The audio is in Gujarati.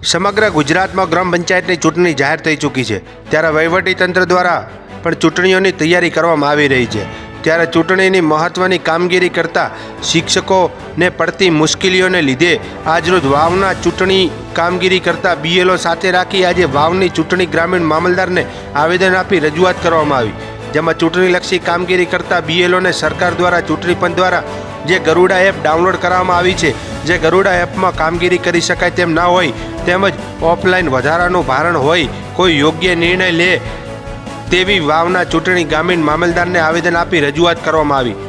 સમગ્ર ગુજરાતમાં ગ્રામ પંચાયતની ચૂંટણી જાહેર થઈ ચૂકી છે, ત્યારે વહીવટીતંત્ર દ્વારા પણ ચૂંટણીઓની તૈયારી કરવામાં આવી રહી છે। ત્યારે ચૂંટણીની મહત્ત્વની કામગીરી કરતા શિક્ષકોને પડતી મુશ્કેલીઓને લીધે આજરોજ વાવના ચૂંટણી કામગીરી કરતા બીએલઓ સાથે રાખી આજે વાવની ચૂંટણી ગ્રામીણ મામલતદારને આવેદન આપી રજૂઆત કરવામાં આવી, જેમાં ચૂંટણીલક્ષી કામગીરી કરતા બીએલઓને સરકાર દ્વારા ચૂંટણી પંચ દ્વારા જે ગરુડા એપ ડાઉનલોડ કરવામાં આવી છે, જે ગરુડા એપમાં કામગીરી કરી શકાય તેમ ના હોય, તેમજ ઓફલાઈન વધારાનું ભારણ હોય, કોઈ યોગ્ય નિર્ણય લે તેવી વાવના ચૂંટણી ગ્રામીણ મામલતદારને આવેદન આપી રજૂઆત કરવામાં આવી।